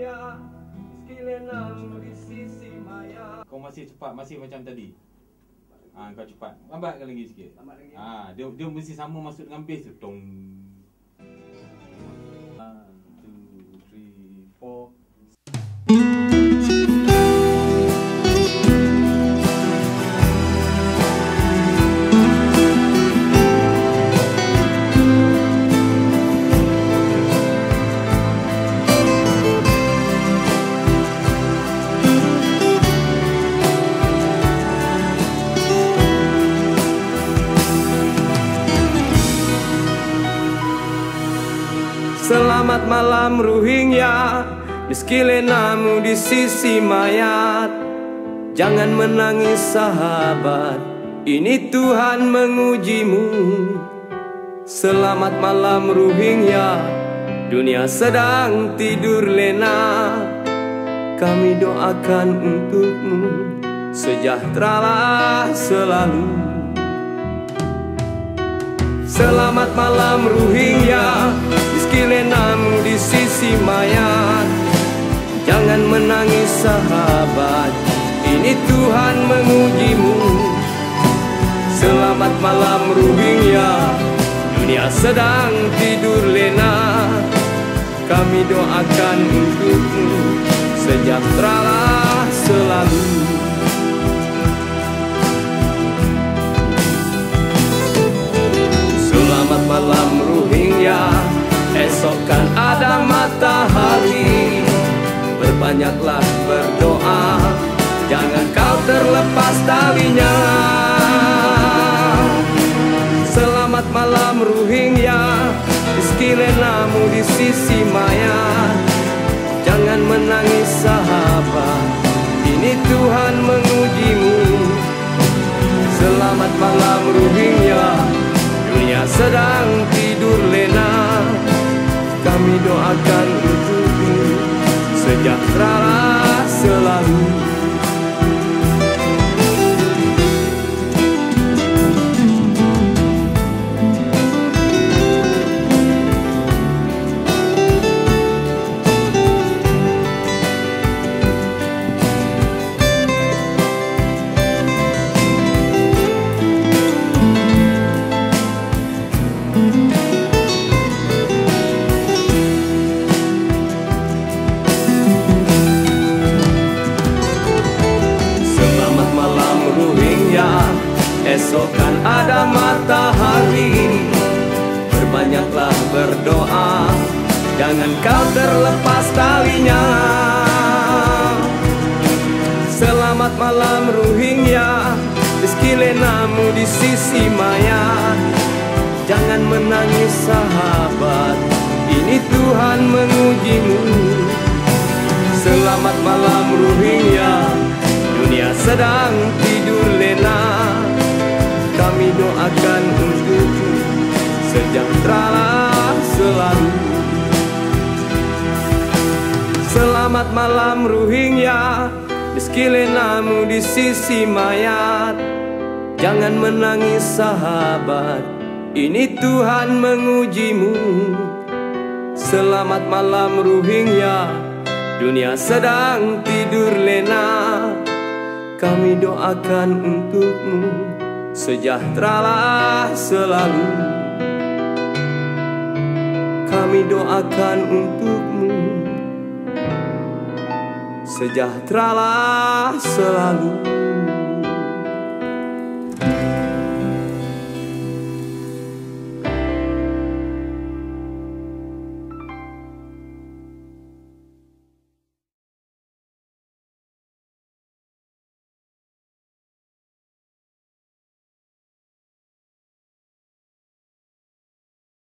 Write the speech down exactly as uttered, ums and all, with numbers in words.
Rohingya, Skilenam di sisi maya. Kau masih cepat, masih macam tadi. Ah, kau cepat. Lambatkan lagi sikit. Lambat lagi. Ah, dia dia mesti sama masuk dengan bass tu. Tong. One, two, three, four. Selamat malam Rohingya, Skilenamu di sisi mayat. Jangan menangis sahabat, ini Tuhan mengujimu. Selamat malam Rohingya, dunia sedang tidur lena. Kami doakan untukmu, sejahteralah selalu. Selamat malam Rohingya, Skilenamu di sisi mayat. Jangan menangis sahabat, ini Tuhan mengujimu. Selamat malam Rohingya, dunia sedang tidur lena. Kami doakan untukmu, sejahteralah selalu. Selamat malam Rohingya, esok kan ada matahari. Berbanyaklah berdoa, jangan kau terlepas talinya. Selamat malam Rohingya, Skilenamu di sisi maya. Jangan menangis sahabat, ini Tuhan mengujimu. Selamat malam Rohingya, dunia sedang tidur lena. Kami doakan untukmu, sejahteralah selalu. Esok kan ada matahari. Berbanyaklah berdoa, jangan kau terlepas talinya. Selamat malam Rohingya, Skilenamu di sisi maya. Jangan menangis sahabat, ini Tuhan mengujimu. Selamat malam Rohingya, dunia sedang tidur lena. Kami doakan untukmu, sejahteralah selalu. Selamat malam Rohingya, Skilenamu di sisi mayat. Jangan menangis sahabat, ini Tuhan mengujimu. Selamat malam Rohingya, dunia sedang tidur lena. Kami doakan untukmu, sejahteralah selalu. Kami doakan untukmu, sejahteralah selalu.